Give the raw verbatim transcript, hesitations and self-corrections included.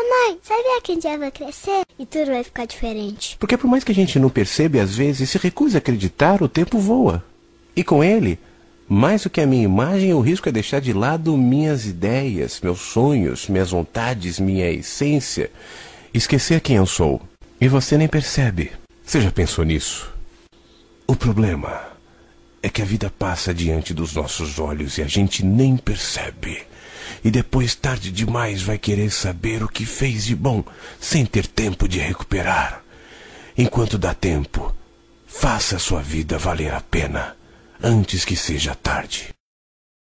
Mamãe, sabia que um dia eu vou crescer e tudo vai ficar diferente? Porque por mais que a gente não perceba, às vezes se recusa a acreditar, o tempo voa. E com ele, mais do que a minha imagem, o risco é deixar de lado minhas ideias, meus sonhos, minhas vontades, minha essência. Esquecer quem eu sou. E você nem percebe. Você já pensou nisso? O problema é que a vida passa diante dos nossos olhos e a gente nem percebe. E depois, tarde demais, vai querer saber o que fez de bom, sem ter tempo de recuperar. Enquanto dá tempo, faça a sua vida valer a pena, antes que seja tarde.